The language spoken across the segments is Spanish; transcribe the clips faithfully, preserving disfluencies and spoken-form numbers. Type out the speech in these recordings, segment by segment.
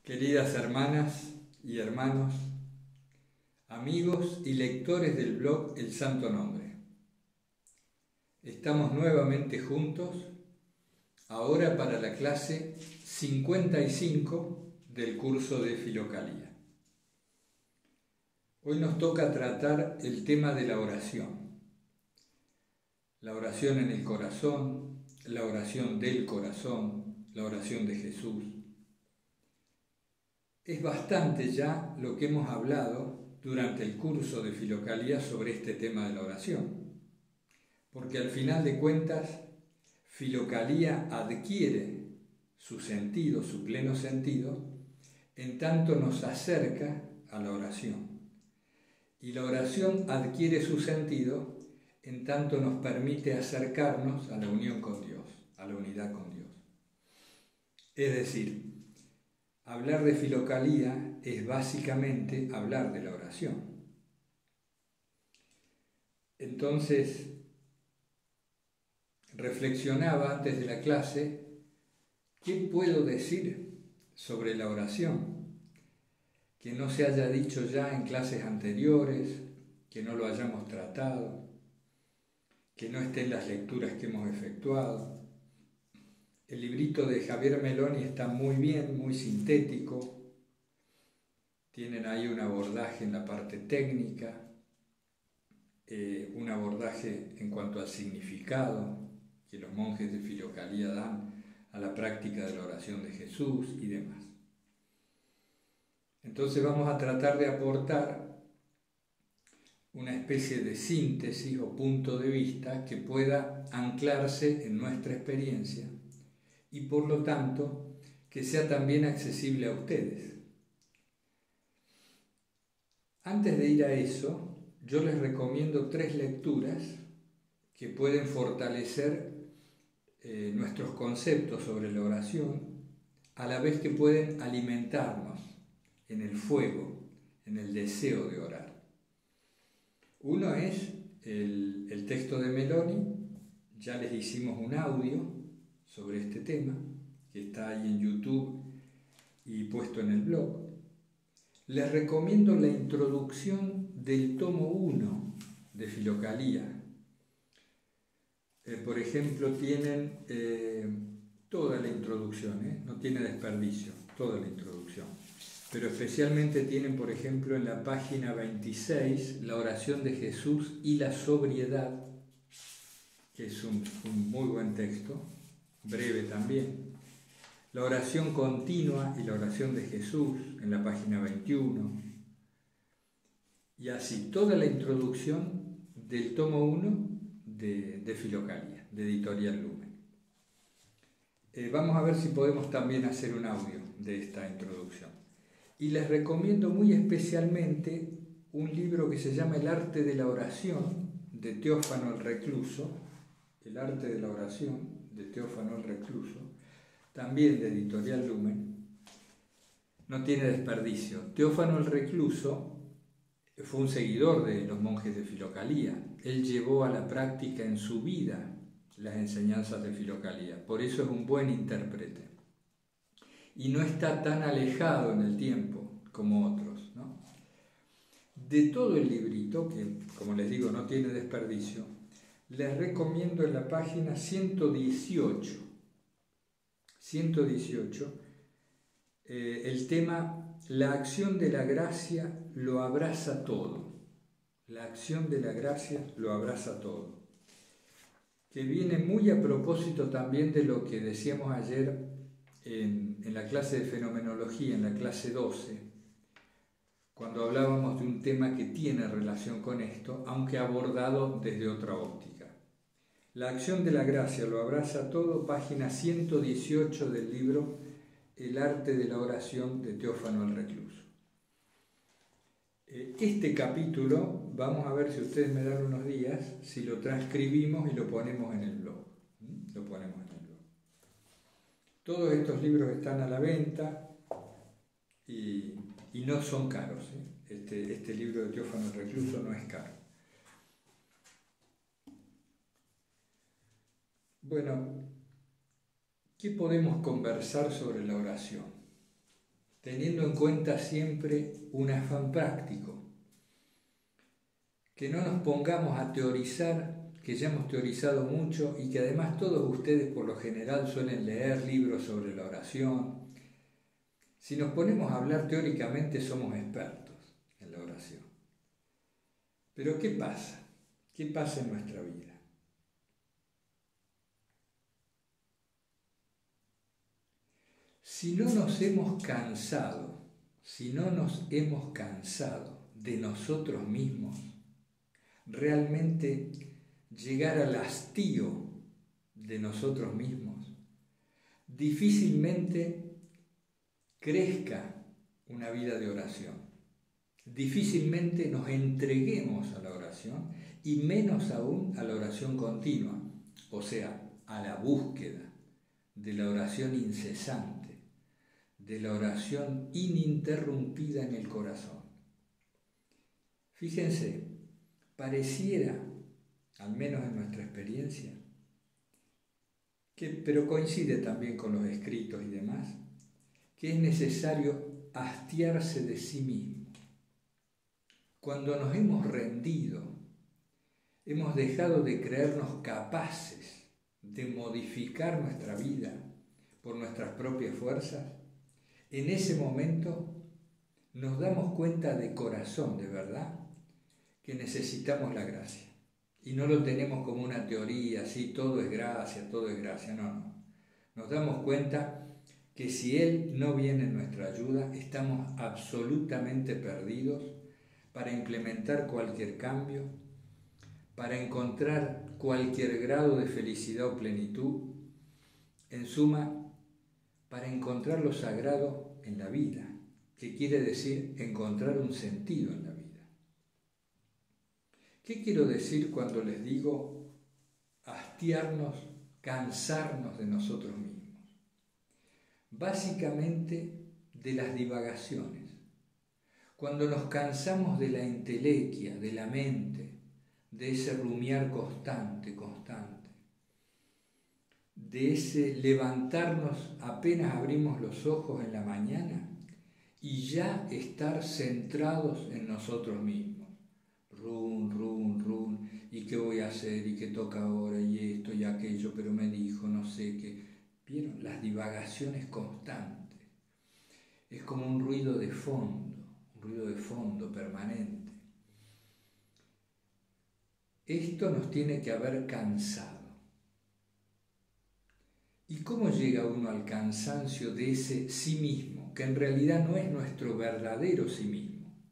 Queridas hermanas y hermanos, amigos y lectores del blog El Santo Nombre, estamos nuevamente juntos, ahora para la clase cincuenta y cinco del curso de Filocalía. Hoy nos toca tratar el tema de la oración. La oración en el corazón, la oración del corazón, la oración de Jesús. Es bastante ya lo que hemos hablado durante el curso de Filocalía sobre este tema de la oración, porque al final de cuentas, Filocalía adquiere su sentido, su pleno sentido, en tanto nos acerca a la oración. Y la oración adquiere su sentido en tanto nos permite acercarnos a la unión con Dios, a la unidad con Dios. Es decir, hablar de Filocalía es básicamente hablar de la oración. Entonces, reflexionaba antes de la clase, ¿qué puedo decir sobre la oración? Que no se haya dicho ya en clases anteriores, que no lo hayamos tratado, que no esté en las lecturas que hemos efectuado. El librito de Javier Meloni está muy bien, muy sintético. Tienen ahí un abordaje en la parte técnica, eh, un abordaje en cuanto al significado que los monjes de Filocalía dan a la práctica de la oración de Jesús y demás. Entonces vamos a tratar de aportar una especie de síntesis o punto de vista que pueda anclarse en nuestra experiencia y por lo tanto que sea también accesible a ustedes. Antes de ir a eso, yo les recomiendo tres lecturas que pueden fortalecer eh, nuestros conceptos sobre la oración, a la vez que pueden alimentarnos en el fuego, en el deseo de orar. Uno es el, el texto de Meloni, ya les hicimos un audio sobre este tema, que está ahí en YouTube y puesto en el blog. Les recomiendo la introducción del tomo uno de Filocalía. Eh, por ejemplo, tienen eh, toda la introducción, ¿eh? No tiene desperdicio, toda la introducción. Pero especialmente tienen, por ejemplo, en la página veintiséis, la oración de Jesús y la sobriedad, que es un, un muy buen texto, breve también. La oración continua y la oración de Jesús, en la página veintiuno. Y así, toda la introducción del tomo uno de, de Filocalía, de Editorial Lumen. Eh, vamos a ver si podemos también hacer un audio de esta introducción. Y les recomiendo muy especialmente un libro que se llama El arte de la oración, de Teófano el Recluso, El arte de la oración, de Teófano el Recluso, también de Editorial Lumen. No tiene desperdicio. Teófano el Recluso fue un seguidor de los monjes de Filocalía. Él llevó a la práctica en su vida las enseñanzas de Filocalía. Por eso es un buen intérprete. Y no está tan alejado en el tiempo como otros, ¿no? De todo el librito, que como les digo no tiene desperdicio, les recomiendo en la página ciento dieciocho, ciento dieciocho eh, el tema La acción de la gracia lo abraza todo. La acción de la gracia lo abraza todo. Que viene muy a propósito también de lo que decíamos ayer en, en la clase de fenomenología, en la clase doce, cuando hablábamos de un tema que tiene relación con esto, aunque abordado desde otra óptica. La acción de la gracia lo abraza todo, página ciento dieciocho del libro El arte de la oración de Teófano el Recluso. Este capítulo, vamos a ver si ustedes me dan unos días, si lo transcribimos y lo ponemos en el blog. Lo ponemos en el blog. Todos estos libros están a la venta y, y no son caros, ¿eh? Este, este libro de Teófano el Recluso no es caro. Bueno, ¿qué podemos conversar sobre la oración? teniendo en cuenta siempre un afán práctico, que no nos pongamos a teorizar, que ya hemos teorizado mucho y que además todos ustedes por lo general suelen leer libros sobre la oración. Si nos ponemos a hablar teóricamente somos expertos en la oración. Pero ¿qué pasa? ¿Qué pasa en nuestra vida? Si no nos hemos cansado, si no nos hemos cansado de nosotros mismos, realmente llegar al hastío de nosotros mismos, difícilmente crezca una vida de oración. Difícilmente nos entreguemos a la oración y menos aún a la oración continua, o sea, a la búsqueda de la oración incesante, de la oración ininterrumpida en el corazón. Fíjense, pareciera, al menos en nuestra experiencia, que, pero coincide también con los escritos y demás, que es necesario hastiarse de sí mismo. Cuando nos hemos rendido, hemos dejado de creernos capaces de modificar nuestra vida por nuestras propias fuerzas, en ese momento nos damos cuenta de corazón, de verdad, que necesitamos la gracia. Y no lo tenemos como una teoría, así todo es gracia, todo es gracia, no, no. Nos damos cuenta que si Él no viene en nuestra ayuda, estamos absolutamente perdidos para implementar cualquier cambio, para encontrar cualquier grado de felicidad o plenitud, en suma, para encontrar lo sagrado en la vida, que quiere decir encontrar un sentido en la vida. ¿Qué quiero decir cuando les digo hastiarnos, cansarnos de nosotros mismos? Básicamente de las divagaciones. Cuando nos cansamos de la entelequia, de la mente, de ese rumiar constante, constante, de ese levantarnos apenas abrimos los ojos en la mañana y ya estar centrados en nosotros mismos. Run, run, run, y qué voy a hacer, y qué toca ahora, y esto y aquello, pero me dijo, no sé qué. ¿Vieron? Las divagaciones constantes. Es como un ruido de fondo, un ruido de fondo permanente. Esto nos tiene que haber cansado. ¿Y cómo llega uno al cansancio de ese sí mismo, que en realidad no es nuestro verdadero sí mismo?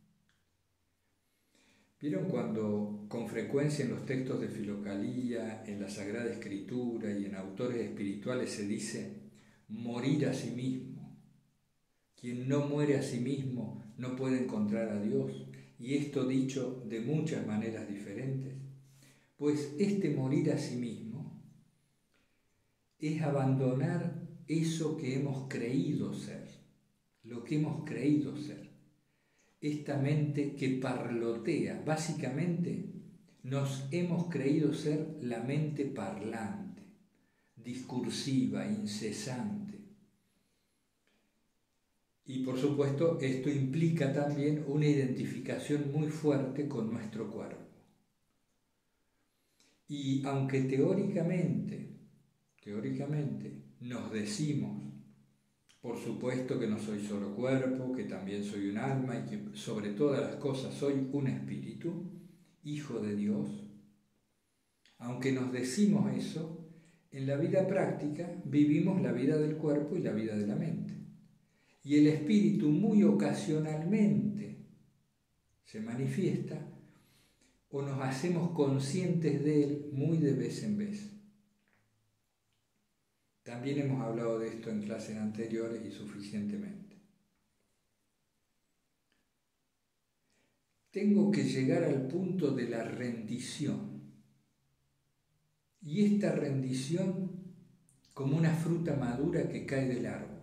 ¿Vieron cuando con frecuencia en los textos de Filocalía, en la Sagrada Escritura y en autores espirituales se dice morir a sí mismo? Quien no muere a sí mismo no puede encontrar a Dios, y esto dicho de muchas maneras diferentes. Pues este morir a sí mismo es abandonar eso que hemos creído ser, lo que hemos creído ser. Esta mente que parlotea, básicamente nos hemos creído ser la mente parlante, discursiva, incesante. Y por supuesto esto implica también una identificación muy fuerte con nuestro cuerpo. Y aunque teóricamente, teóricamente nos decimos, por supuesto que no soy solo cuerpo, que también soy un alma y que sobre todas las cosas soy un espíritu, hijo de Dios. Aunque nos decimos eso, en la vida práctica vivimos la vida del cuerpo y la vida de la mente. Y el espíritu muy ocasionalmente se manifiesta o nos hacemos conscientes de él muy de vez en vez. También hemos hablado de esto en clases anteriores y suficientemente. Tengo que llegar al punto de la rendición. Y esta rendición como una fruta madura que cae del árbol.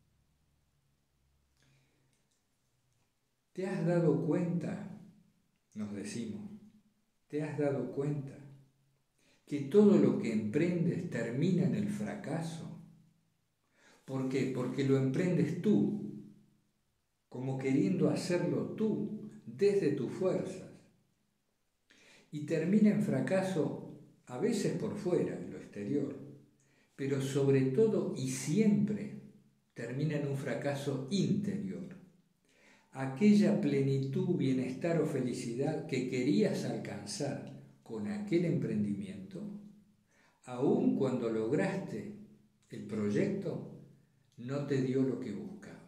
¿Te has dado cuenta? Nos decimos, ¿te has dado cuenta que todo lo que emprendes termina en el fracaso? ¿Por qué? Porque lo emprendes tú. como queriendo hacerlo tú, desde tus fuerzas. Y termina en fracaso, a veces por fuera, en lo exterior, pero sobre todo y siempre termina en un fracaso interior. Aquella plenitud, bienestar o felicidad que querías alcanzar con aquel emprendimiento, aun cuando lograste el proyecto, no te dio lo que buscabas.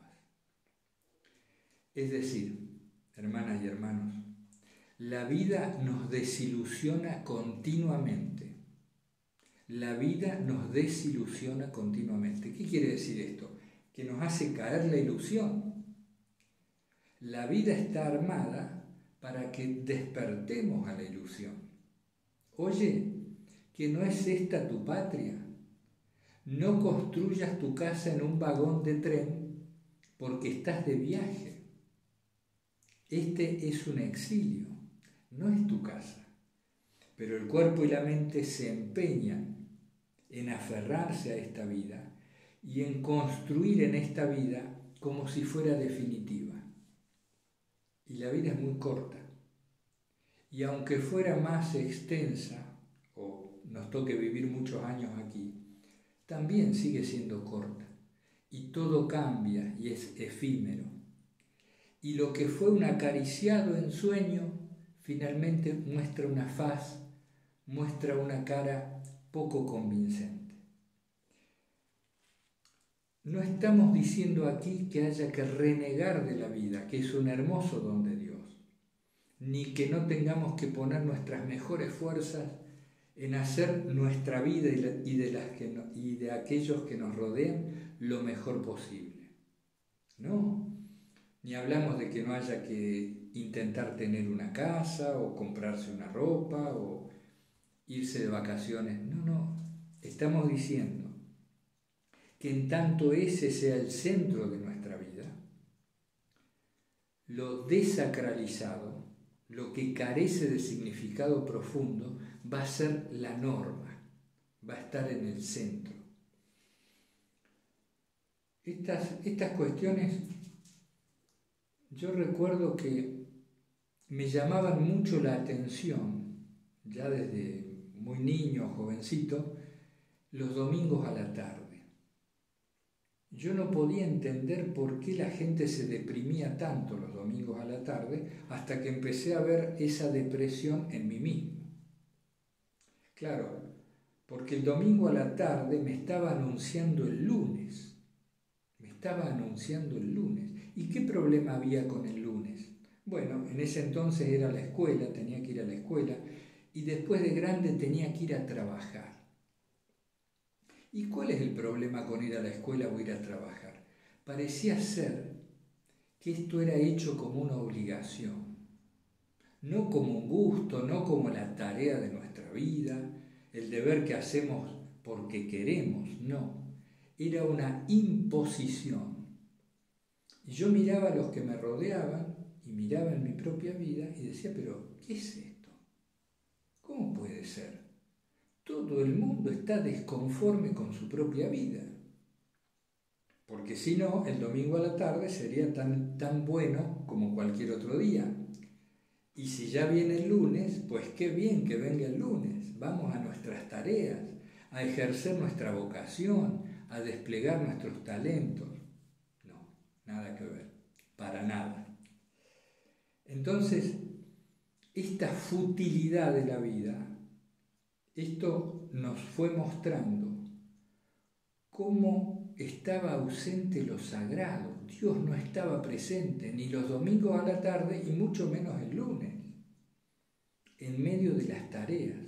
Es decir, hermanas y hermanos, la vida nos desilusiona continuamente. La vida nos desilusiona continuamente. ¿Qué quiere decir esto? Que nos hace caer la ilusión. La vida está armada para que despertemos a la ilusión. Oye, ¿que no es esta tu patria? No construyas tu casa en un vagón de tren porque estás de viaje. Este es un exilio, no es tu casa. Pero el cuerpo y la mente se empeñan en aferrarse a esta vida y en construir en esta vida como si fuera definitiva. Y la vida es muy corta. Y aunque fuera más extensa, o nos toque vivir muchos años aquí, también sigue siendo corta. Y todo cambia y es efímero. Y lo que fue un acariciado ensueño, finalmente muestra una faz, muestra una cara poco convincente. No estamos diciendo aquí que haya que renegar de la vida, que es un hermoso don de Dios, ni que no tengamos que poner nuestras mejores fuerzas en hacer nuestra vida y de, las que no, y de aquellos que nos rodean lo mejor posible. No, ni hablamos de que no haya que intentar tener una casa o comprarse una ropa o irse de vacaciones. No, no, estamos diciendo que en tanto ese sea el centro de nuestra vida, lo desacralizado, lo que carece de significado profundo, va a ser la norma, va a estar en el centro. Estas, estas cuestiones, yo recuerdo que me llamaban mucho la atención, ya desde muy niño, jovencito, los domingos a la tarde. Yo no podía entender por qué la gente se deprimía tanto los domingos a la tarde hasta que empecé a ver esa depresión en mí mismo. Claro, porque el domingo a la tarde me estaba anunciando el lunes. Me estaba anunciando el lunes. ¿Y qué problema había con el lunes? Bueno, en ese entonces era la escuela, tenía que ir a la escuela y después de grande tenía que ir a trabajar. ¿Y cuál es el problema con ir a la escuela o ir a trabajar? Parecía ser que esto era hecho como una obligación, no como un gusto, no como la tarea de nuestra vida, el deber que hacemos porque queremos, no. Era una imposición. Y yo miraba a los que me rodeaban y miraba en mi propia vida y decía, pero ¿qué es esto? ¿Cómo puede ser? Todo el mundo está desconforme con su propia vida. Porque si no, el domingo a la tarde sería tan, tan bueno como cualquier otro día. Y si ya viene el lunes, pues qué bien que venga el lunes. Vamos a nuestras tareas, a ejercer nuestra vocación, a desplegar nuestros talentos. No, nada que ver, para nada. Entonces, esta futilidad de la vida, esto nos fue mostrando cómo estaba ausente lo sagrado. Dios no estaba presente ni los domingos a la tarde y mucho menos el lunes, en medio de las tareas.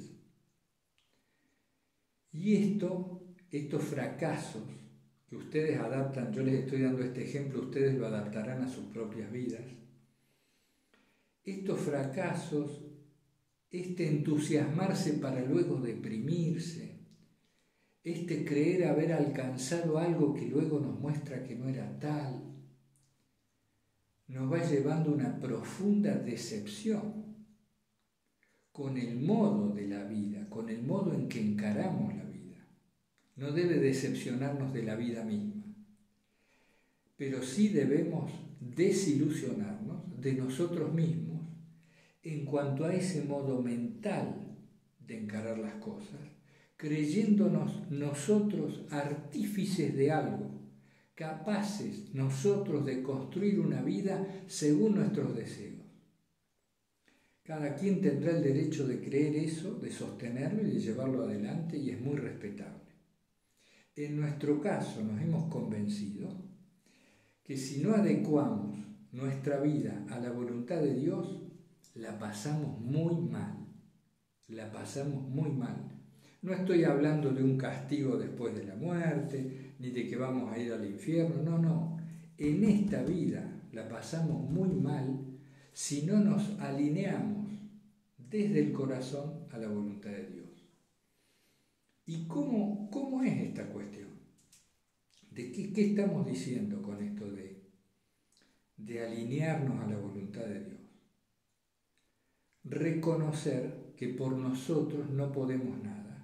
Y esto, estos fracasos que ustedes adaptan, yo les estoy dando este ejemplo, ustedes lo adaptarán a sus propias vidas. Estos fracasos, este entusiasmarse para luego deprimirse, este creer haber alcanzado algo que luego nos muestra que no era tal, nos va llevando a una profunda decepción con el modo de la vida, con el modo en que encaramos la vida. No debe decepcionarnos de la vida misma. pero sí debemos desilusionarnos de nosotros mismos en cuanto a ese modo mental de encarar las cosas, creyéndonos nosotros artífices de algo, capaces nosotros de construir una vida según nuestros deseos. Cada quien tendrá el derecho de creer eso, de sostenerlo y de llevarlo adelante, y es muy respetable. En nuestro caso nos hemos convencido que si no adecuamos nuestra vida a la voluntad de Dios, la pasamos muy mal, la pasamos muy mal. No estoy hablando de un castigo después de la muerte, ni de que vamos a ir al infierno, no, no. En esta vida la pasamos muy mal si no nos alineamos desde el corazón a la voluntad de Dios. ¿Y cómo, cómo es esta cuestión? ¿De qué, qué estamos diciendo con esto de, de alinearnos a la voluntad de Dios? Reconocer que por nosotros no podemos nada.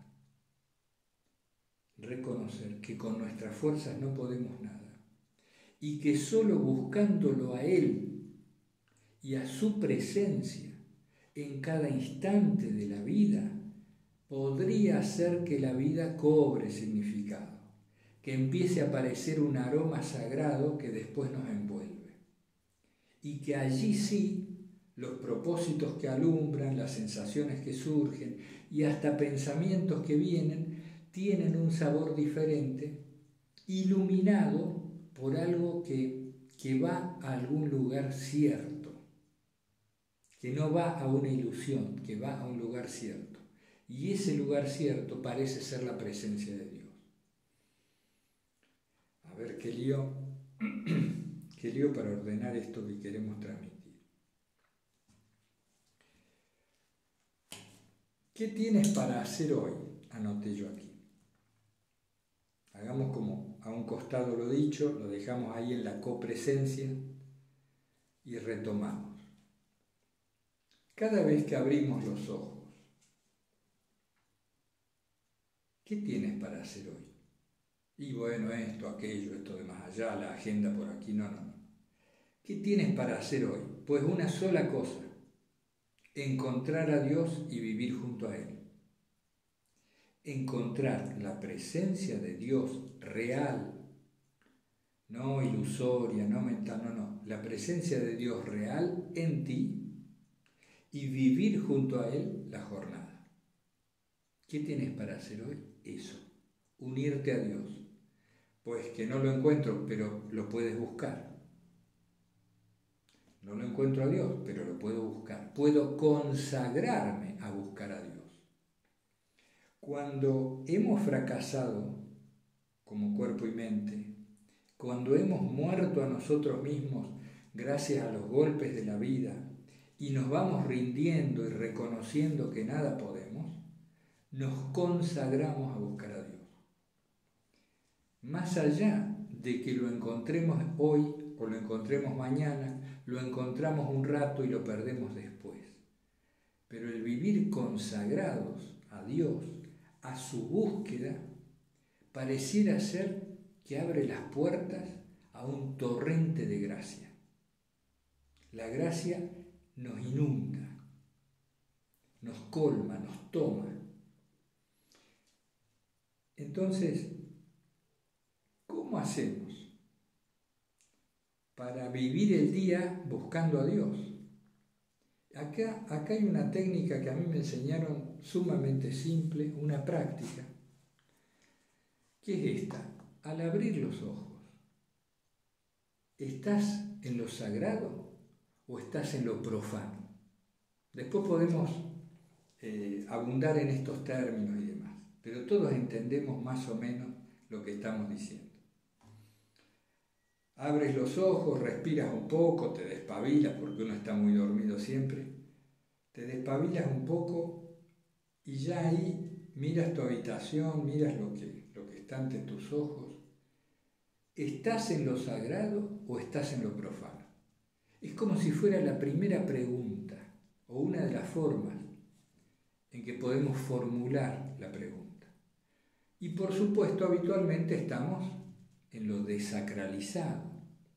Reconocer que con nuestras fuerzas no podemos nada. Y que solo buscándolo a Él y a su presencia en cada instante de la vida, podría hacer que la vida cobre significado, que empiece a aparecer un aroma sagrado que después nos envuelve. Y que allí sí, los propósitos que alumbran, las sensaciones que surgen y hasta pensamientos que vienen, tienen un sabor diferente, iluminado por algo que, que va a algún lugar cierto, que no va a una ilusión, que va a un lugar cierto. Y ese lugar cierto parece ser la presencia de Dios. A ver, qué lío, qué lío para ordenar esto que queremos transmitir. ¿Qué tienes para hacer hoy? Anoté yo aquí. Hagamos como a un costado lo dicho, lo dejamos ahí en la copresencia y retomamos. Cada vez que abrimos los ojos, ¿qué tienes para hacer hoy? Y bueno, esto, aquello, esto de más allá, la agenda por aquí, no, no, no. ¿Qué tienes para hacer hoy? Pues una sola cosa, encontrar a Dios y vivir junto a Él. Encontrar la presencia de Dios real, no ilusoria, no mental, no, no. La presencia de Dios real en ti y vivir junto a Él la jornada. ¿Qué tienes para hacer hoy? Eso, unirte a Dios. Pues que no lo encuentro, pero lo puedes buscar. No lo encuentro a Dios, pero lo puedo buscar. Puedo consagrarme a buscar a Dios. Cuando hemos fracasado como cuerpo y mente, cuando hemos muerto a nosotros mismos gracias a los golpes de la vida y nos vamos rindiendo y reconociendo que nada podemos, nos consagramos a buscar a Dios. Más allá de que lo encontremos hoy o lo encontremos mañana, lo encontramos un rato y lo perdemos después. Pero el vivir consagrados a Dios, a su búsqueda, pareciera ser que abre las puertas a un torrente de gracia. La gracia nos inunda, nos colma, nos toma. Entonces, ¿cómo hacemos para vivir el día buscando a Dios? Acá, acá hay una técnica que a mí me enseñaron sumamente simple, una práctica, que es esta. Al abrir los ojos, ¿estás en lo sagrado o estás en lo profano? Después podemos eh, abundar en estos términos y demás, pero todos entendemos más o menos lo que estamos diciendo. Abres los ojos, respiras un poco, te despabilas porque uno está muy dormido siempre, te despabilas un poco y ya ahí miras tu habitación, miras lo que, lo que está ante tus ojos. ¿Estás en lo sagrado o estás en lo profano? Es como si fuera la primera pregunta o una de las formas en que podemos formular la pregunta. Y por supuesto, habitualmente estamos en lo desacralizado.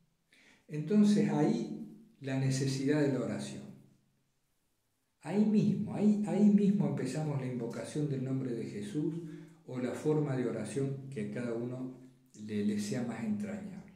Entonces ahí la necesidad de la oración. Ahí mismo, ahí, ahí mismo empezamos la invocación del nombre de Jesús o la forma de oración que a cada uno le, le sea más entrañable.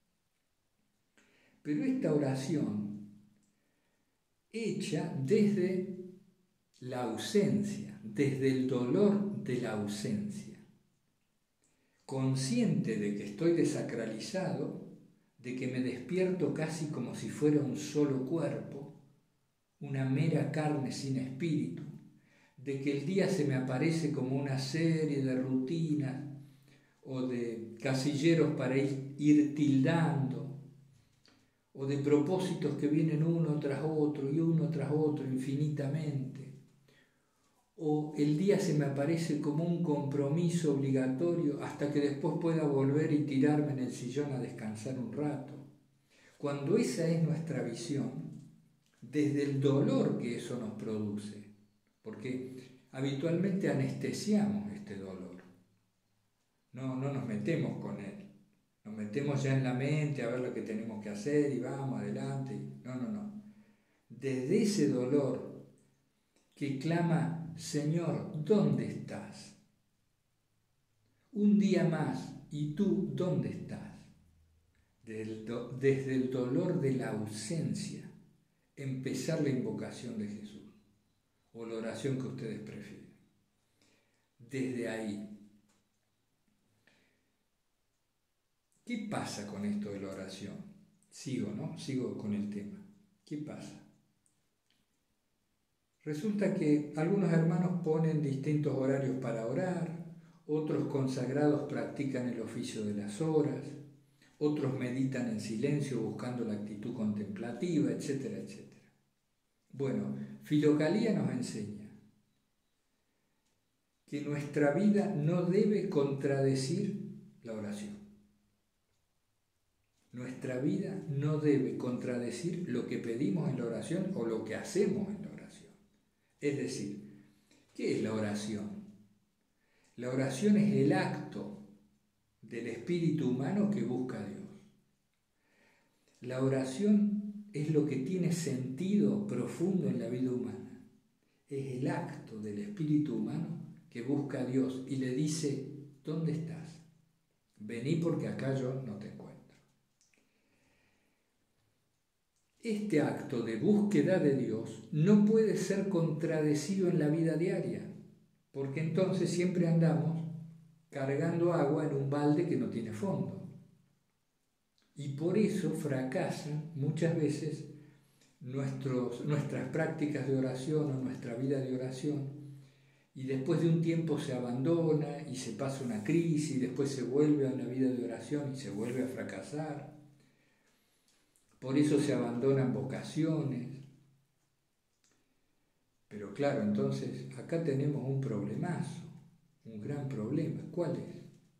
Pero esta oración hecha desde la ausencia, desde el dolor de la ausencia, consciente de que estoy desacralizado, de que me despierto casi como si fuera un solo cuerpo, una mera carne sin espíritu, de que el día se me aparece como una serie de rutinas o de casilleros para ir, ir tildando, o de propósitos que vienen uno tras otro y uno tras otro infinitamente, o el día se me aparece como un compromiso obligatorio hasta que después pueda volver y tirarme en el sillón a descansar un rato. Cuando esa es nuestra visión, desde el dolor que eso nos produce, porque habitualmente anestesiamos este dolor, no, no nos metemos con él, nos metemos ya en la mente a ver lo que tenemos que hacer y vamos adelante, no, no, no, desde ese dolor que clama, Señor, ¿dónde estás? Un día más, ¿y tú dónde estás? Desde el, do, desde el dolor de la ausencia, empezar la invocación de Jesús, o la oración que ustedes prefieren. Desde ahí. ¿Qué pasa con esto de la oración? Sigo, ¿no? Sigo con el tema. ¿Qué pasa? Resulta que algunos hermanos ponen distintos horarios para orar, otros consagrados practican el oficio de las horas, otros meditan en silencio buscando la actitud contemplativa, etcétera, etcétera. Bueno, Filocalía nos enseña que nuestra vida no debe contradecir la oración. Nuestra vida no debe contradecir lo que pedimos en la oración o lo que hacemos en la oración. Es decir, ¿qué es la oración? La oración es el acto del espíritu humano que busca a Dios. La oración es lo que tiene sentido profundo en la vida humana. Es el acto del espíritu humano que busca a Dios y le dice, ¿dónde estás? Vení porque acá yo no te encuentro. Este acto de búsqueda de Dios no puede ser contradecido en la vida diaria, porque entonces siempre andamos cargando agua en un balde que no tiene fondo. Y por eso fracasan muchas veces nuestros, nuestras prácticas de oración o nuestra vida de oración, y después de un tiempo se abandona y se pasa una crisis y después se vuelve a una vida de oración y se vuelve a fracasar. Por eso se abandonan vocaciones. Pero claro, entonces acá tenemos un problemazo, un gran problema. ¿Cuál es?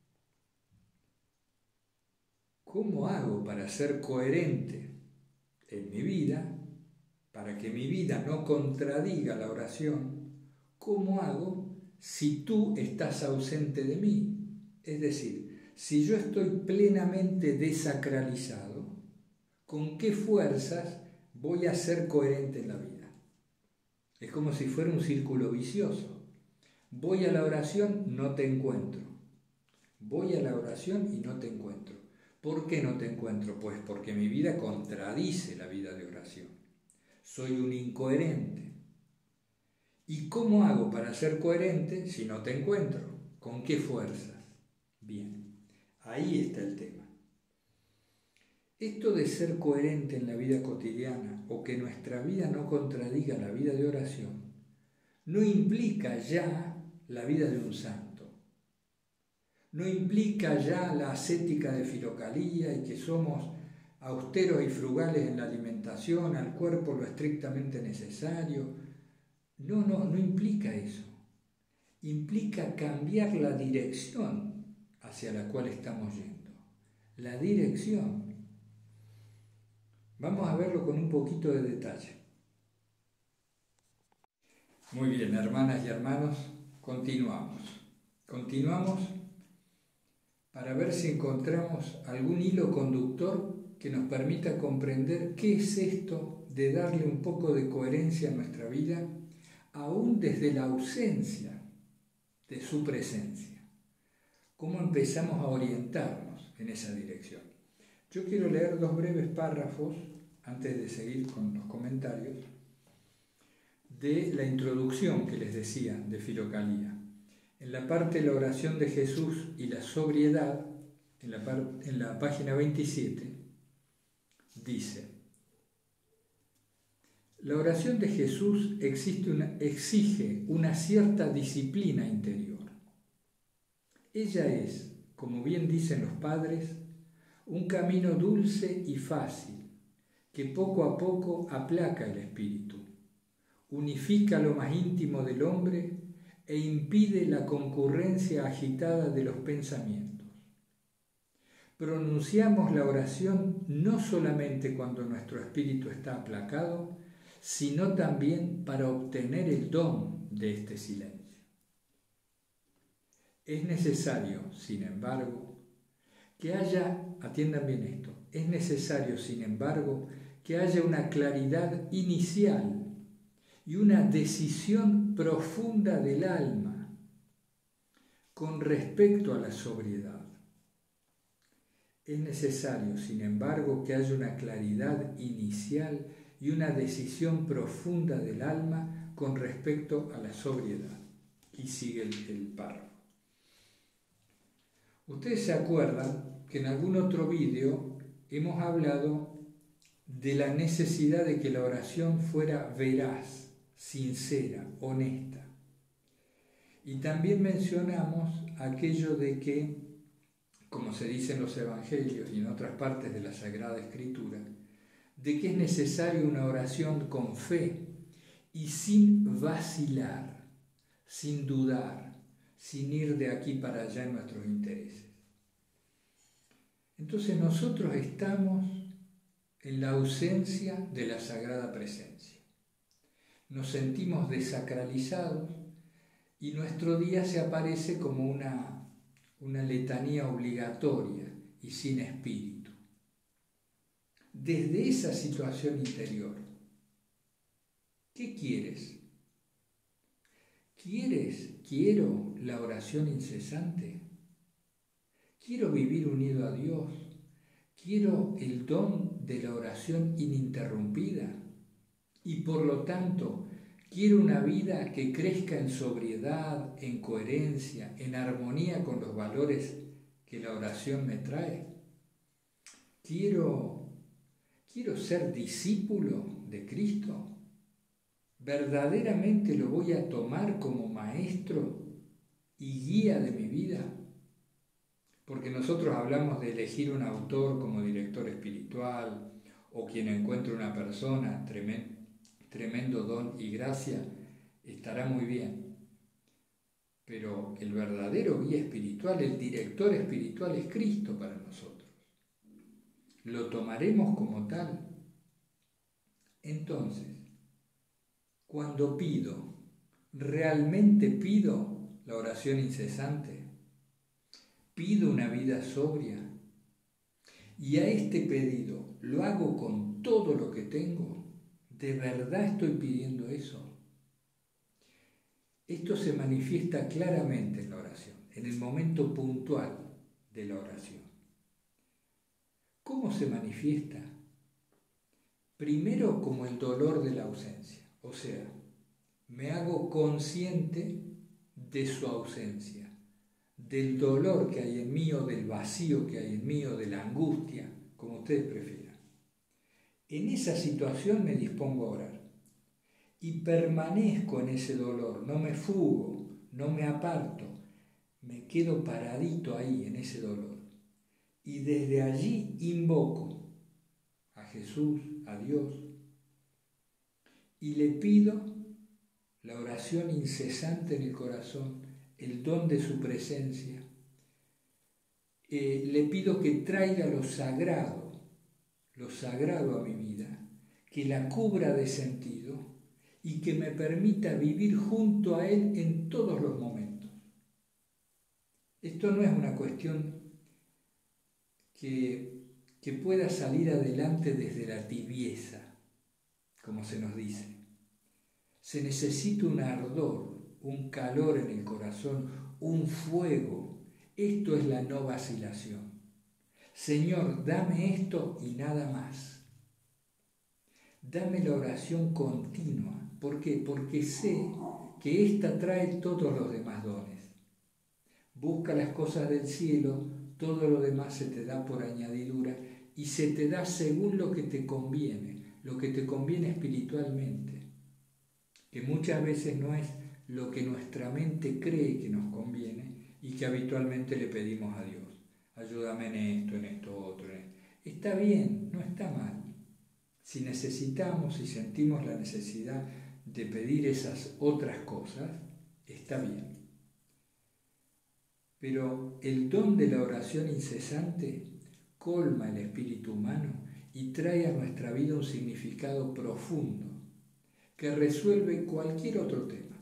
¿Cómo hago para ser coherente en mi vida, para que mi vida no contradiga la oración? ¿Cómo hago si tú estás ausente de mí? Es decir, si yo estoy plenamente desacralizado, ¿con qué fuerzas voy a ser coherente en la vida? Es como si fuera un círculo vicioso. Voy a la oración, no te encuentro. Voy a la oración y no te encuentro. ¿Por qué no te encuentro? Pues porque mi vida contradice la vida de oración. Soy un incoherente. ¿Y cómo hago para ser coherente si no te encuentro? ¿Con qué fuerzas? Bien, ahí está el tema. Esto de ser coherente en la vida cotidiana o que nuestra vida no contradiga la vida de oración no implica ya la vida de un santo. No implica ya la ascética de Filocalía y que somos austeros y frugales en la alimentación, al cuerpo lo estrictamente necesario. No, no, no implica eso. Implica cambiar la dirección hacia la cual estamos yendo. La dirección. Vamos a verlo con un poquito de detalle. Muy bien, hermanas y hermanos, continuamos. Continuamos para ver si encontramos algún hilo conductor que nos permita comprender qué es esto de darle un poco de coherencia a nuestra vida, aún desde la ausencia de su presencia. ¿Cómo empezamos a orientarnos en esa dirección? Yo quiero leer dos breves párrafos, antes de seguir con los comentarios, de la introducción que les decía de Filocalía. En la parte de la oración de Jesús y la sobriedad, en la, par- en la página veintisiete, dice: la oración de Jesús existe una, exige una cierta disciplina interior. Ella es, como bien dicen los padres, un camino dulce y fácil, que poco a poco aplaca el espíritu, unifica lo más íntimo del hombre e impide la concurrencia agitada de los pensamientos. Pronunciamos la oración no solamente cuando nuestro espíritu está aplacado, sino también para obtener el don de este silencio. Es necesario, sin embargo, que haya, atiendan bien esto, es necesario, sin embargo, que haya una claridad inicial y una decisión profunda del alma con respecto a la sobriedad. Es necesario, sin embargo, que haya una claridad inicial y una decisión profunda del alma con respecto a la sobriedad. Y sigue el, el párrafo. Ustedes se acuerdan que en algún otro vídeo hemos hablado de la necesidad de que la oración fuera veraz, sincera, honesta. Y también mencionamos aquello de que, como se dice en los Evangelios y en otras partes de la Sagrada Escritura, de que es necesaria una oración con fe y sin vacilar, sin dudar, sin ir de aquí para allá en nuestros intereses. Entonces nosotros estamos en la ausencia de la Sagrada Presencia. Nos sentimos desacralizados y nuestro día se aparece como una, una letanía obligatoria y sin espíritu. Desde esa situación interior, ¿qué quieres? ¿Quieres, quiero la oración incesante? ¿Quiero vivir unido a Dios? ¿Quiero el don de la oración ininterrumpida? Y por lo tanto, quiero una vida que crezca en sobriedad, en coherencia, en armonía con los valores que la oración me trae. Quiero, quiero ser discípulo de Cristo. ¿Verdaderamente lo voy a tomar como maestro y guía de mi vida? Porque nosotros hablamos de elegir un autor como director espiritual o quien encuentre una persona, tremendo, tremendo don y gracia, estará muy bien. Pero el verdadero guía espiritual, el director espiritual es Cristo para nosotros. ¿Lo tomaremos como tal? Entonces, cuando pido, ¿realmente pido la oración incesante? ¿Pido una vida sobria? Y a este pedido, ¿lo hago con todo lo que tengo? ¿De verdad estoy pidiendo eso? Esto se manifiesta claramente en la oración, en el momento puntual de la oración. ¿Cómo se manifiesta? Primero como el dolor de la ausencia, o sea, me hago consciente de su ausencia, del dolor que hay en mí o del vacío que hay en mí o de la angustia, como ustedes prefieran. En esa situación me dispongo a orar y permanezco en ese dolor, no me fugo, no me aparto, me quedo paradito ahí en ese dolor y desde allí invoco a Jesús, a Dios, y le pido la oración incesante en el corazón, el don de su presencia. Eh, le pido que traiga lo sagrado, lo sagrado a mi vida, que la cubra de sentido y que me permita vivir junto a Él en todos los momentos. Esto no es una cuestión que, que pueda salir adelante desde la tibieza, como se nos dice. Se necesita un ardor, un calor en el corazón, un fuego. Esto es la no vacilación. Señor, dame esto y nada más. Dame la oración continua. ¿Por qué? Porque sé que ésta trae todos los demás dones. Busca las cosas del cielo, todo lo demás se te da por añadidura y se te da según lo que te conviene, lo que te conviene espiritualmente, que muchas veces no es lo que nuestra mente cree que nos conviene y que habitualmente le pedimos a Dios. Ayúdame en esto, en esto, otro. En esto. Está bien, no está mal. Si necesitamos y sentimos la necesidad de pedir esas otras cosas, está bien. Pero el don de la oración incesante colma el espíritu humano y trae a nuestra vida un significado profundo que resuelve cualquier otro tema.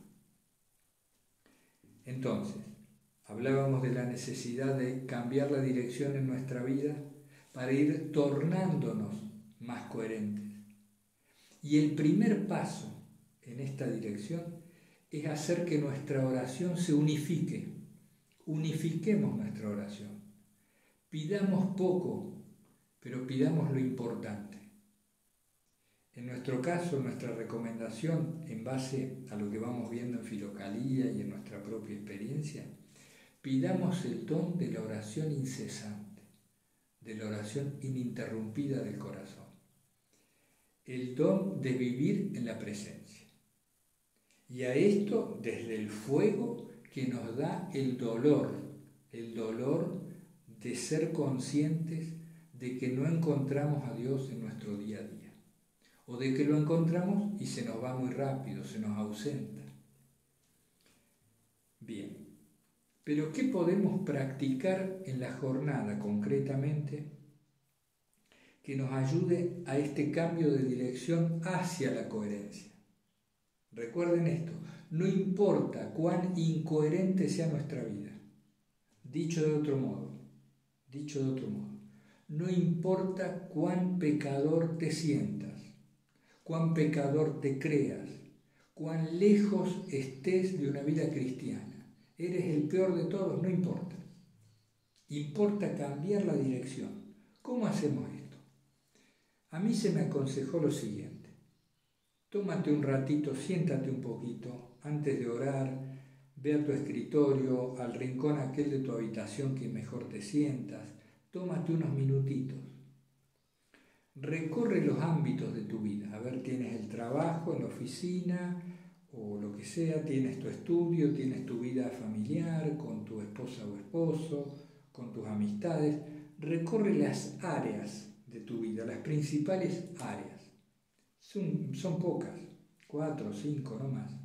Entonces, hablábamos de la necesidad de cambiar la dirección en nuestra vida para ir tornándonos más coherentes. Y el primer paso en esta dirección es hacer que nuestra oración se unifique. Unifiquemos nuestra oración. Pidamos poco, pero pidamos lo importante. En nuestro caso, nuestra recomendación, en base a lo que vamos viendo en Filocalía y en nuestra propia experiencia, pidamos el don de la oración incesante, de la oración ininterrumpida del corazón. El don de vivir en la presencia. Y a esto desde el fuego que nos da el dolor, el dolor de ser conscientes de que no encontramos a Dios en nuestro día a día, o de que lo encontramos y se nos va muy rápido, se nos ausenta. Bien, pero ¿qué podemos practicar en la jornada concretamente que nos ayude a este cambio de dirección hacia la coherencia? Recuerden esto, no importa cuán incoherente sea nuestra vida. Dicho de otro modo, dicho de otro modo, no importa cuán pecador te sientas, cuán pecador te creas, cuán lejos estés de una vida cristiana, eres el peor de todos, no importa. Importa cambiar la dirección. ¿Cómo hacemos esto? A mí se me aconsejó lo siguiente. Tómate un ratito, siéntate un poquito, antes de orar, ve a tu escritorio, al rincón aquel de tu habitación que mejor te sientas, tómate unos minutitos. Recorre los ámbitos de tu vida. A ver, tienes el trabajo en la oficina o lo que sea, tienes tu estudio, tienes tu vida familiar con tu esposa o esposo, con tus amistades. Recorre las áreas de tu vida, las principales áreas. Son, son pocas, cuatro o cinco, no más.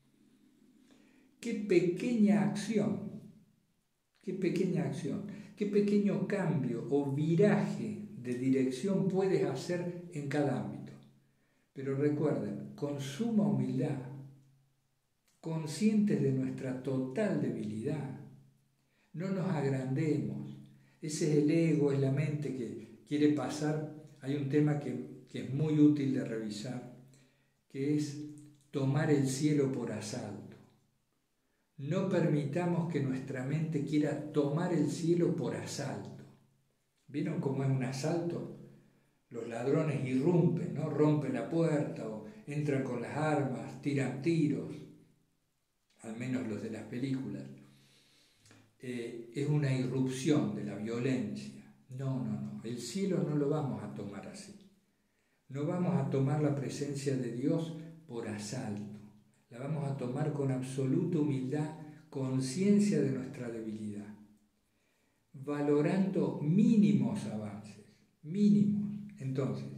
Qué pequeña acción, qué pequeña acción, qué pequeño cambio o viraje de dirección puedes hacer en cada ámbito. Pero recuerden, con suma humildad, conscientes de nuestra total debilidad, no nos agrandemos. Ese es el ego, es la mente que quiere pasar. Hay un tema que, que es muy útil de revisar, que es tomar el cielo por asalto. No permitamos que nuestra mente quiera tomar el cielo por asalto. ¿Vieron cómo es un asalto? Los ladrones irrumpen, ¿no? Rompen la puerta o entran con las armas, tiran tiros, al menos los de las películas. Eh, es una irrupción de la violencia. No, no, no. El cielo no lo vamos a tomar así. No vamos a tomar la presencia de Dios por asalto. La vamos a tomar con absoluta humildad, conciencia de nuestra debilidad, valorando mínimos avances, mínimos. Entonces,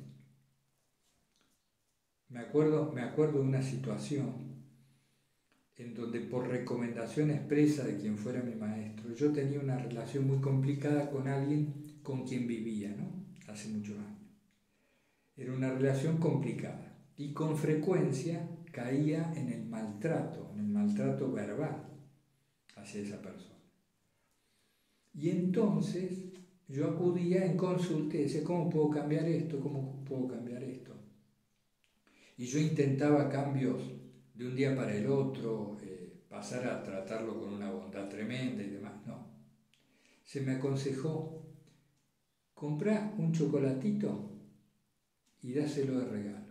me acuerdo, me acuerdo de una situación en donde por recomendación expresa de quien fuera mi maestro, yo tenía una relación muy complicada con alguien con quien vivía, ¿no? Hace muchos años. Era una relación complicada y con frecuencia caía en el maltrato, en el maltrato verbal hacia esa persona. Y entonces yo acudía en consulta y decía, ¿cómo puedo cambiar esto? ¿Cómo puedo cambiar esto? Y yo intentaba cambios de un día para el otro, eh, pasar a tratarlo con una bondad tremenda y demás. No. Se me aconsejó, comprá un chocolatito y dáselo de regalo.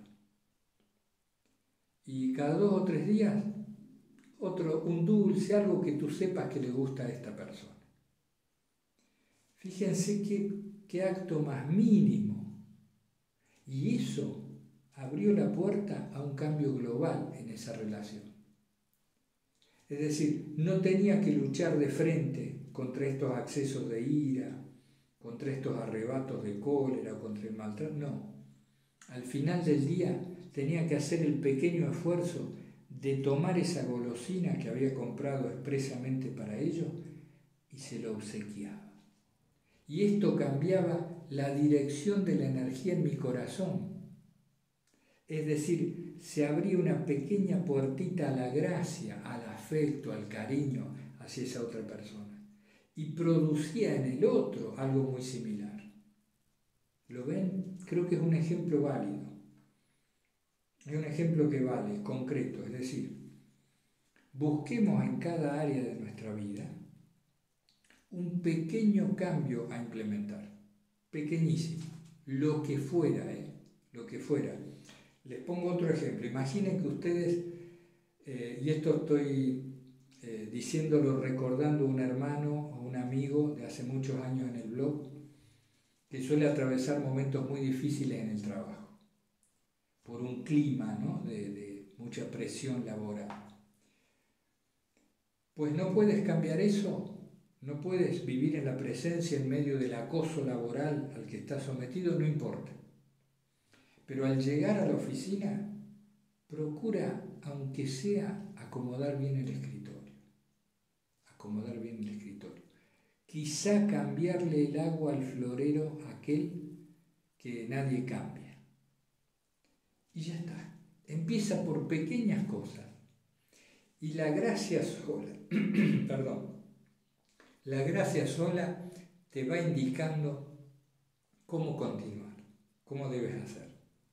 Y cada dos o tres días, otro, un dulce, algo que tú sepas que le gusta a esta persona. Fíjense qué, qué acto más mínimo. Y eso abrió la puerta a un cambio global en esa relación. Es decir, no tenía que luchar de frente contra estos accesos de ira, contra estos arrebatos de cólera, contra el maltrato, no. Al final del día tenía que hacer el pequeño esfuerzo de tomar esa golosina que había comprado expresamente para ello y se lo obsequiaba. Y esto cambiaba la dirección de la energía en mi corazón. Es decir, se abría una pequeña puertita a la gracia, al afecto, al cariño hacia esa otra persona. Y producía en el otro algo muy similar. ¿Lo ven? Creo que es un ejemplo válido. Es un ejemplo que vale, concreto. Es decir, busquemos en cada área de nuestra vida un pequeño cambio a implementar. Pequeñísimo. Lo que fuera, ¿eh? Lo que fuera. Les pongo otro ejemplo. Imaginen que ustedes, eh, y esto estoy eh, diciéndolo recordando a un hermano o un amigo de hace muchos años en el blog, que suele atravesar momentos muy difíciles en el trabajo, por un clima, ¿no? de, de mucha presión laboral. Pues no puedes cambiar eso, no puedes vivir en la presencia en medio del acoso laboral al que estás sometido, no importa. Pero al llegar a la oficina, procura, aunque sea, acomodar bien el escritorio. Acomodar bien el escritorio. Quizá cambiarle el agua al florero aquel que nadie cambia. Y ya está. Empieza por pequeñas cosas. Y la gracia sola, perdón, la gracia sola te va indicando cómo continuar, cómo debes hacer.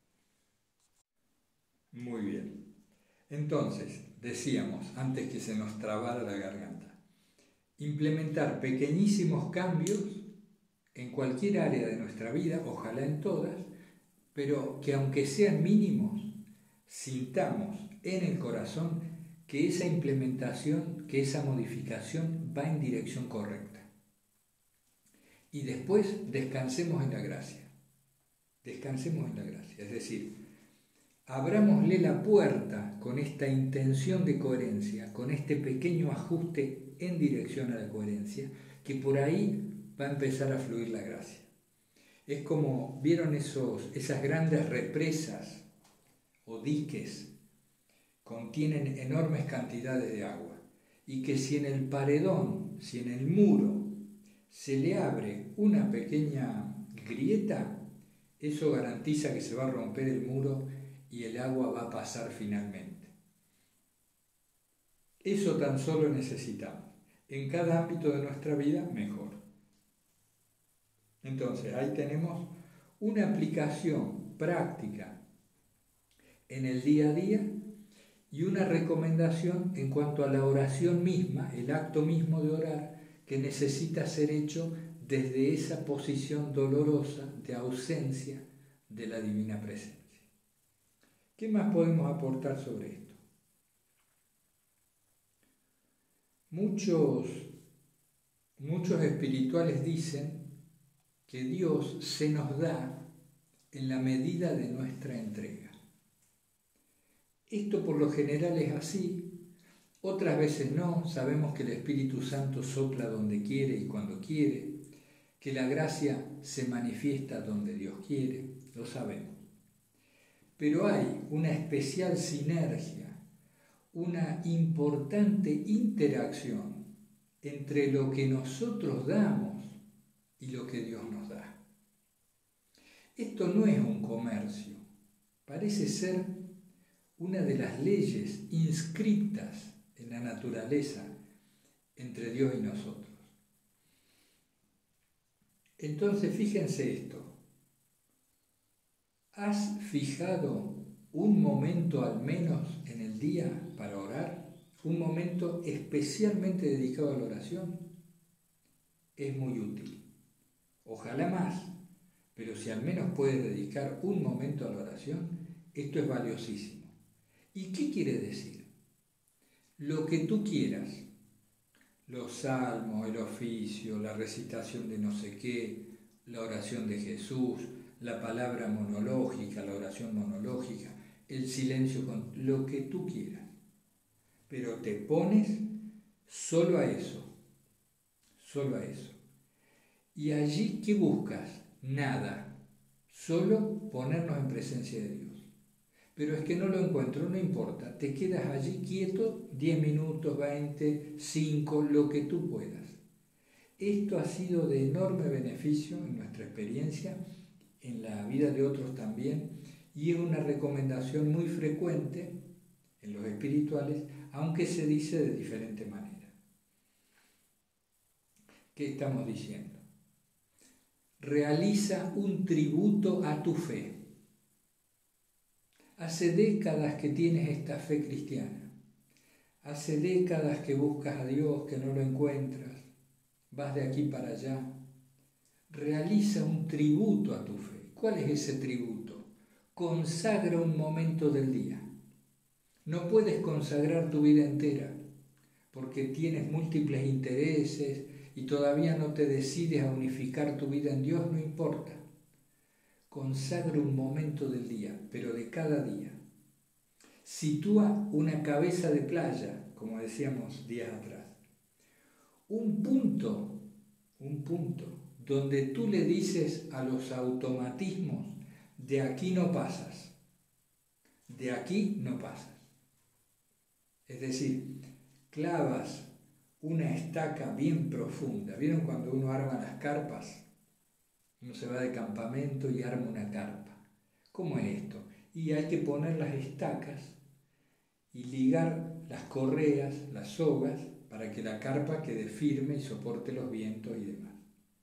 Muy bien. Entonces, decíamos, antes que se nos trabara la garganta, implementar pequeñísimos cambios en cualquier área de nuestra vida, ojalá en todas, pero que aunque sean mínimos, sintamos en el corazón que esa implementación, que esa modificación va en dirección correcta. Y después descansemos en la gracia. Descansemos en la gracia. Es decir, abrámosle la puerta con esta intención de coherencia, con este pequeño ajuste en dirección a la coherencia, que por ahí va a empezar a fluir la gracia. Es como, ¿vieron esos, esas grandes represas o diques? Contienen enormes cantidades de agua y que si en el paredón, si en el muro se le abre una pequeña grieta, eso garantiza que se va a romper el muro y el agua va a pasar finalmente. Eso tan solo necesitamos. En cada ámbito de nuestra vida, mejor. Entonces, ahí tenemos una aplicación práctica en el día a día y una recomendación en cuanto a la oración misma, el acto mismo de orar, que necesita ser hecho desde esa posición dolorosa de ausencia de la divina presencia. ¿Qué más podemos aportar sobre esto? Muchos, muchos espirituales dicen que Dios se nos da en la medida de nuestra entrega. Esto por lo general es así, otras veces no. Sabemos que el Espíritu Santo sopla donde quiere y cuando quiere, que la gracia se manifiesta donde Dios quiere, lo sabemos. Pero hay una especial sinergia, una importante interacción entre lo que nosotros damos y lo que Dios nos da. Esto no es un comercio, parece ser una de las leyes inscritas en la naturaleza entre Dios y nosotros. Entonces, fíjense esto. ¿Has fijado un momento al menos en el día para orar? Un momento especialmente dedicado a la oración. Es muy útil. Ojalá más, pero si al menos puedes dedicar un momento a la oración, esto es valiosísimo. ¿Y qué quiere decir? Lo que tú quieras, los salmos, el oficio, la recitación de no sé qué, la oración de Jesús, la palabra monológica, la oración monológica, el silencio, con lo que tú quieras. Pero te pones solo a eso, solo a eso. Y allí, ¿qué buscas? Nada, solo ponernos en presencia de Dios. Pero es que no lo encuentro, no importa, te quedas allí quieto diez minutos, veinte, cinco, lo que tú puedas. Esto ha sido de enorme beneficio en nuestra experiencia, en la vida de otros también, y es una recomendación muy frecuente en los espirituales, aunque se dice de diferente manera. ¿Qué estamos diciendo? Realiza un tributo a tu fe. Hace décadas que tienes esta fe cristiana. Hace décadas que buscas a Dios, que no lo encuentras. Vas de aquí para allá. Realiza un tributo a tu fe. ¿Cuál es ese tributo? Consagra un momento del día. No puedes consagrar tu vida entera porque tienes múltiples intereses y todavía no te decides a unificar tu vida en Dios, no importa. Consagra un momento del día, pero de cada día. Sitúa una cabeza de playa, como decíamos días atrás. Un punto, un punto, donde tú le dices a los automatismos, de aquí no pasas, de aquí no pasas. Es decir, clavas una estaca bien profunda. ¿Vieron cuando uno arma las carpas? Uno se va de campamento y arma una carpa. ¿Cómo es esto? Y hay que poner las estacas y ligar las correas, las sogas, para que la carpa quede firme y soporte los vientos y demás.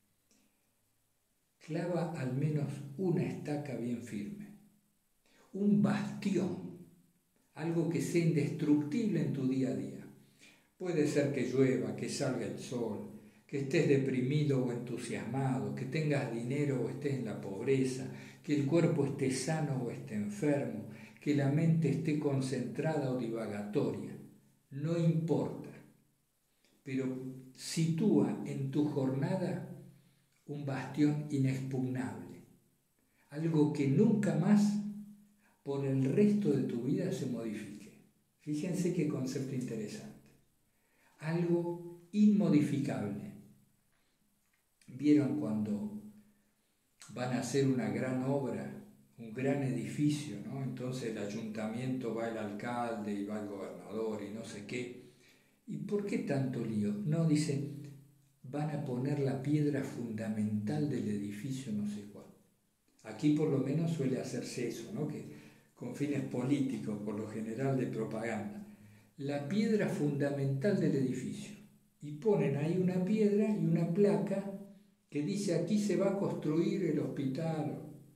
Clava al menos una estaca bien firme. Un bastión, algo que sea indestructible en tu día a día. Puede ser que llueva, que salga el sol, que estés deprimido o entusiasmado, que tengas dinero o estés en la pobreza, que el cuerpo esté sano o esté enfermo, que la mente esté concentrada o divagatoria. No importa, pero sitúa en tu jornada un bastión inexpugnable, algo que nunca más por el resto de tu vida se modifique. Fíjense qué concepto interesante. Algo inmodificable. ¿Vieron cuando van a hacer una gran obra, un gran edificio, ¿no? Entonces el ayuntamiento, va el alcalde y va el gobernador y no sé qué? ¿Y por qué tanto lío? No, dice, van a poner la piedra fundamental del edificio no sé cuál. Aquí por lo menos suele hacerse eso, ¿no? Que con fines políticos, por lo general de propaganda. La piedra fundamental del edificio. Y ponen ahí una piedra y una placa que dice aquí se va a construir el hospital.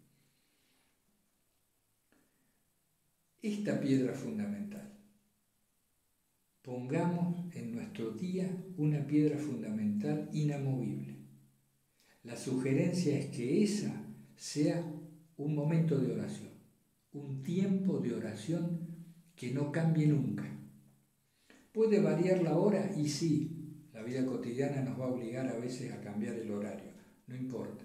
Esta piedra fundamental. Pongamos en nuestro día una piedra fundamental inamovible. La sugerencia es que esa sea un momento de oración, un tiempo de oración que no cambie nunca. Puede variar la hora y sí, la vida cotidiana nos va a obligar a veces a cambiar el horario, no importa.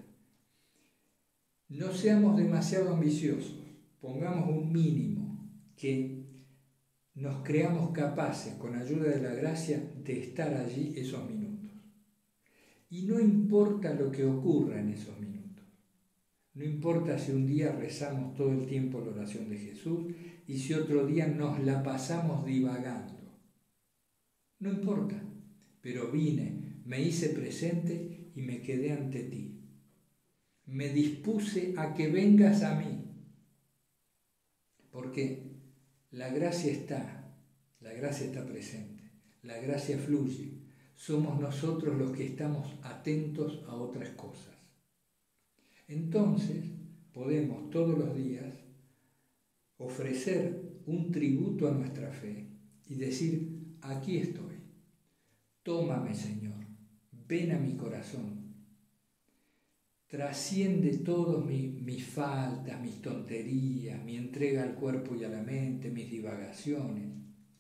No seamos demasiado ambiciosos, pongamos un mínimo que nos creamos capaces, con ayuda de la gracia, de estar allí esos minutos. Y no importa lo que ocurra en esos minutos. No importa si un día rezamos todo el tiempo la oración de Jesús y si otro día nos la pasamos divagando. No importa, pero vine, me hice presente y me quedé ante ti. Me dispuse a que vengas a mí. Porque la gracia está, la gracia está presente, la gracia fluye. Somos nosotros los que estamos atentos a otras cosas. Entonces podemos todos los días ofrecer un tributo a nuestra fe y decir, aquí estoy, tómame Señor, ven a mi corazón, trasciende todas mis, mis faltas, mis tonterías, mi entrega al cuerpo y a la mente, mis divagaciones.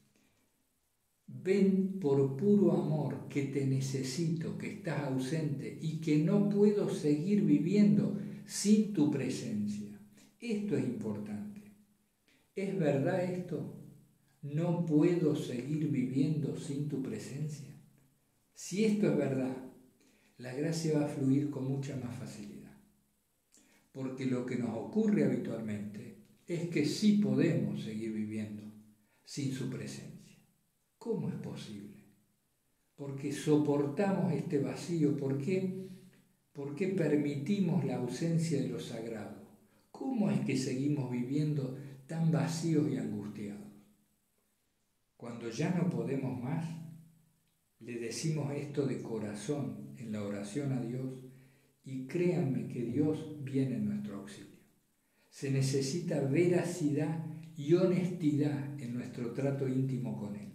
Ven por puro amor que te necesito, que estás ausente y que no puedo seguir viviendo sin tu presencia. Esto es importante. ¿Es verdad esto? ¿No puedo seguir viviendo sin tu presencia? Si esto es verdad, la gracia va a fluir con mucha más facilidad. Porque lo que nos ocurre habitualmente es que sí podemos seguir viviendo sin su presencia. ¿Cómo es posible? Porque soportamos este vacío. ¿Por qué? Porque permitimos la ausencia de lo sagrado. ¿Cómo es que seguimos viviendo tan vacíos y angustiados? Cuando ya no podemos más, le decimos esto de corazón en la oración a Dios y créanme que Dios viene en nuestro auxilio. Se necesita veracidad y honestidad en nuestro trato íntimo con Él.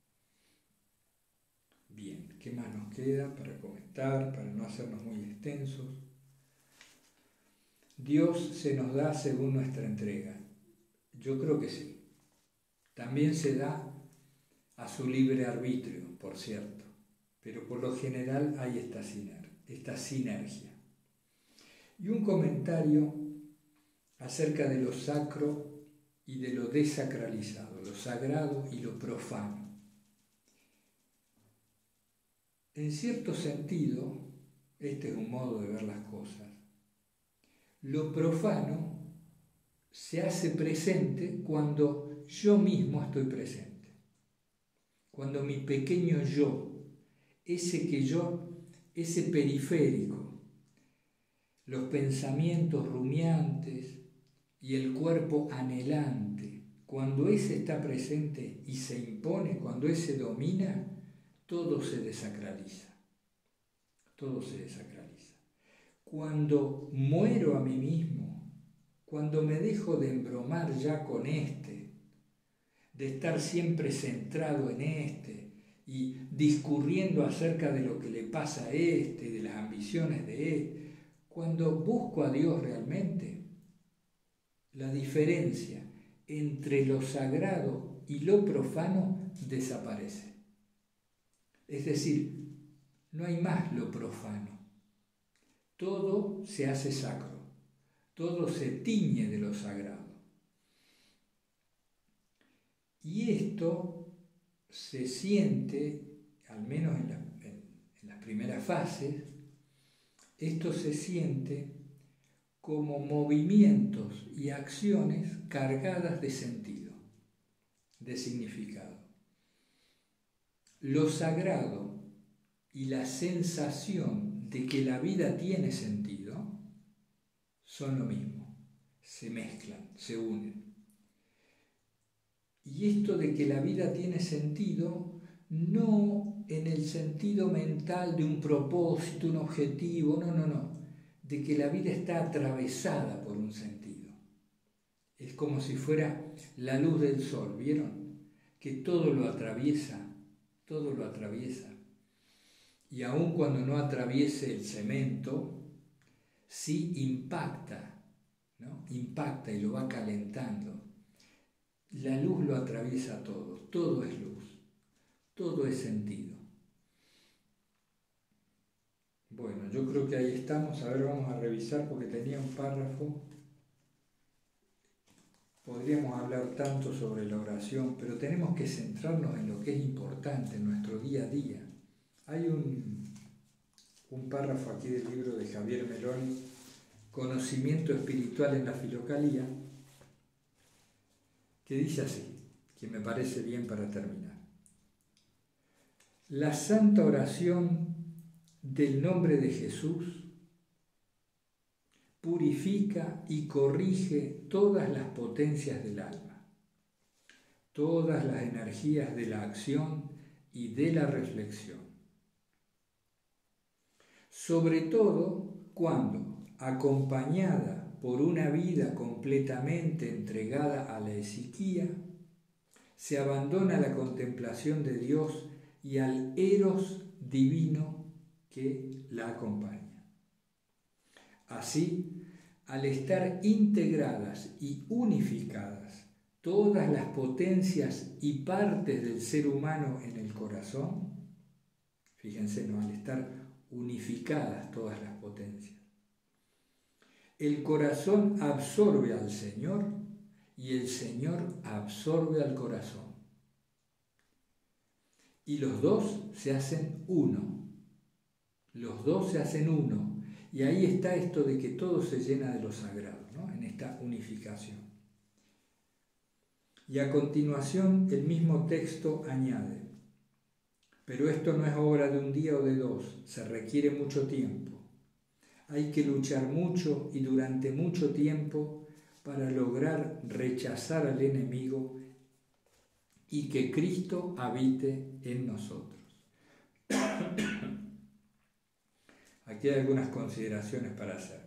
Bien, ¿qué más nos queda para comentar, para no hacernos muy extensos? Dios se nos da según nuestra entrega. Yo creo que sí. También se da a su libre arbitrio, por cierto, pero por lo general hay esta, siner- esta sinergia. Y un comentario acerca de lo sacro y de lo desacralizado, lo sagrado y lo profano. En cierto sentido, este es un modo de ver las cosas, lo profano se hace presente cuando yo mismo estoy presente, cuando mi pequeño yo, ese que yo, ese periférico, los pensamientos rumiantes y el cuerpo anhelante, cuando ese está presente y se impone, cuando ese domina, todo se desacraliza, todo se desacraliza. Cuando muero a mí mismo, cuando me dejo de embromar ya con este, de estar siempre centrado en este y discurriendo acerca de lo que le pasa a este, de las ambiciones de este, cuando busco a Dios realmente, la diferencia entre lo sagrado y lo profano desaparece. Es decir, no hay más lo profano. Todo se hace sacro, todo se tiñe de lo sagrado. Y esto se siente, al menos en, la, en, en las primeras fases, esto se siente como movimientos y acciones cargadas de sentido, de significado. Lo sagrado y la sensación de que la vida tiene sentido son lo mismo, se mezclan, se unen. Y esto de que la vida tiene sentido, no en el sentido mental de un propósito, un objetivo, no, no, no, de que la vida está atravesada por un sentido. Es como si fuera la luz del sol, ¿vieron? Que todo lo atraviesa, todo lo atraviesa. Y aun cuando no atraviese el cemento, sí impacta, ¿no? Impacta y lo va calentando. La luz lo atraviesa todo, todo es luz, todo es sentido. Bueno, yo creo que ahí estamos. A ver, vamos a revisar porque tenía un párrafo. Podríamos hablar tanto sobre la oración, pero tenemos que centrarnos en lo que es importante en nuestro día a día. Hay un, un párrafo aquí del libro de Javier Meloni, Conocimiento Espiritual en la Filocalía, que dice así, que me parece bien para terminar. La santa oración del nombre de Jesús purifica y corrige todas las potencias del alma, todas las energías de la acción y de la reflexión. Sobre todo cuando, acompañada por una vida completamente entregada a la esiquía, se abandona a la contemplación de Dios y al eros divino que la acompaña. Así, al estar integradas y unificadas todas las potencias y partes del ser humano en el corazón, fíjense, ¿no? Al estar unificadas todas las potencias, el corazón absorbe al Señor y el Señor absorbe al corazón. Y los dos se hacen uno. Los dos se hacen uno. Y ahí está esto de que todo se llena de lo sagrado, ¿no? En esta unificación. Y a continuación el mismo texto añade: pero esto no es obra de un día o de dos, se requiere mucho tiempo. Hay que luchar mucho y durante mucho tiempo para lograr rechazar al enemigo y que Cristo habite en nosotros. Aquí hay algunas consideraciones para hacer.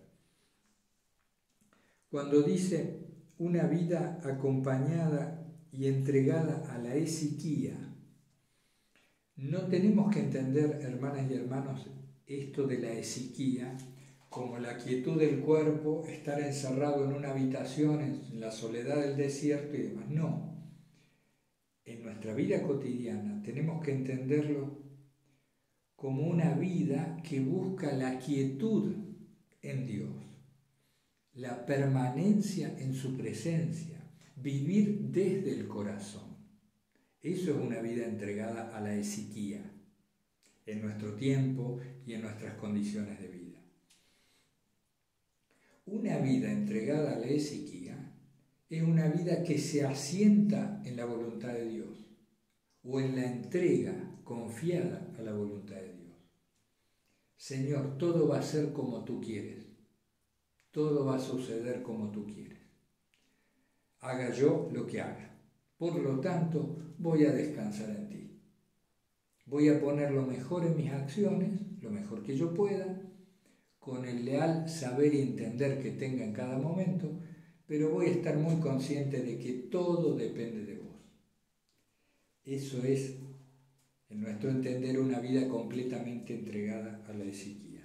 Cuando dice una vida acompañada y entregada a la esiquía, no tenemos que entender, hermanas y hermanos, esto de la esiquía como la quietud del cuerpo, estar encerrado en una habitación, en la soledad del desierto y demás. No. En nuestra vida cotidiana tenemos que entenderlo como una vida que busca la quietud en Dios, la permanencia en su presencia, vivir desde el corazón. Eso es una vida entregada a la esiquía, en nuestro tiempo y en nuestras condiciones de vida. Una vida entregada a la esiquía es una vida que se asienta en la voluntad de Dios o en la entrega confiada a la voluntad de Dios. Señor, todo va a ser como tú quieres, todo va a suceder como tú quieres. Haga yo lo que haga. Por lo tanto, voy a descansar en ti. Voy a poner lo mejor en mis acciones, lo mejor que yo pueda, con el leal saber y entender que tenga en cada momento, pero voy a estar muy consciente de que todo depende de vos. Eso es, en nuestro entender, una vida completamente entregada a la esiquía.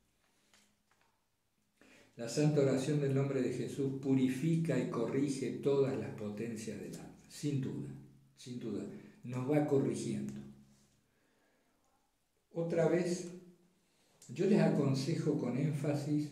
La santa oración del nombre de Jesús purifica y corrige todas las potencias del alma, sin duda, sin duda, nos va corrigiendo. Otra vez, yo les aconsejo con énfasis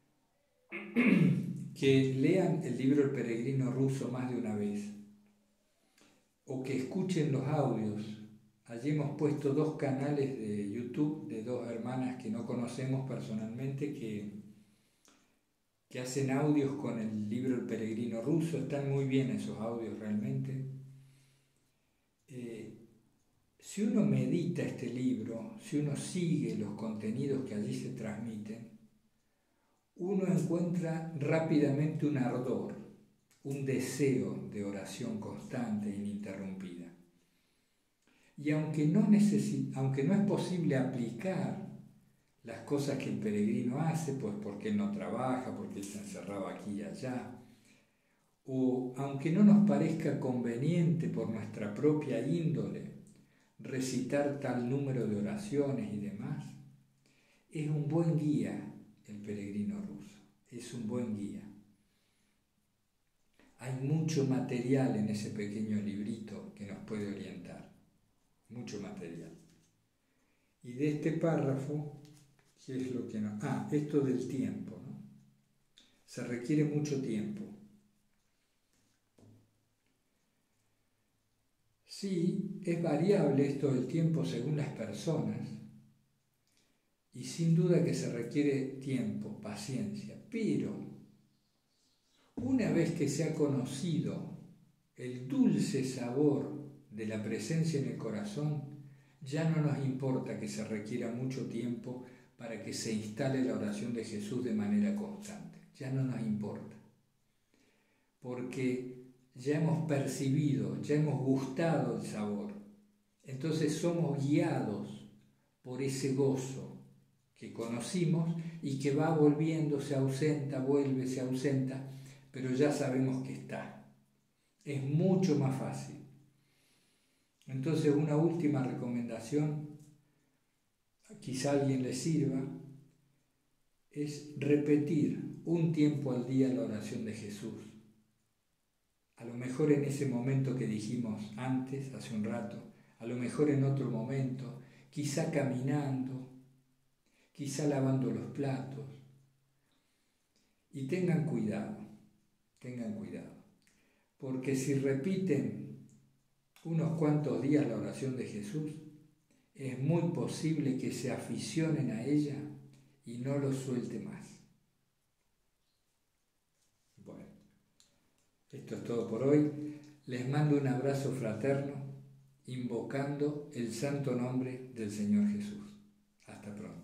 que lean el libro El Peregrino Ruso más de una vez o que escuchen los audios. Allí hemos puesto dos canales de YouTube de dos hermanas que no conocemos personalmente que, que hacen audios con el libro El Peregrino Ruso. Están muy bien esos audios realmente. Eh, Si uno medita este libro, si uno sigue los contenidos que allí se transmiten, uno encuentra rápidamente un ardor, un deseo de oración constante e ininterrumpida. Y aunque no, necesita, aunque no es posible aplicar las cosas que el peregrino hace, pues porque él no trabaja, porque él se encerraba aquí y allá, o aunque no nos parezca conveniente por nuestra propia índole recitar tal número de oraciones y demás, es un buen guía el peregrino ruso, es un buen guía. Hay mucho material en ese pequeño librito que nos puede orientar, mucho material. Y de este párrafo, ¿qué es lo que nos... Ah, esto del tiempo, ¿no? Se requiere mucho tiempo. Sí, es variable esto del tiempo según las personas y sin duda que se requiere tiempo, paciencia, pero una vez que se ha conocido el dulce sabor de la presencia en el corazón, ya no nos importa que se requiera mucho tiempo para que se instale la oración de Jesús de manera constante, ya no nos importa, porque ya hemos percibido, ya hemos gustado el sabor. Entonces somos guiados por ese gozo que conocimos y que va volviendo, se ausenta, vuelve, se ausenta, pero ya sabemos que está. Es mucho más fácil. Entonces, una última recomendación, quizá a alguien le sirva, es repetir un tiempo al día la oración de Jesús. A lo mejor en ese momento que dijimos antes, hace un rato, a lo mejor en otro momento, quizá caminando, quizá lavando los platos. Y tengan cuidado, tengan cuidado, porque si repiten unos cuantos días la oración de Jesús, es muy posible que se aficionen a ella y no lo suelte más. Bueno, esto es todo por hoy. Les mando un abrazo fraterno, invocando el santo nombre del Señor Jesús. Hasta pronto.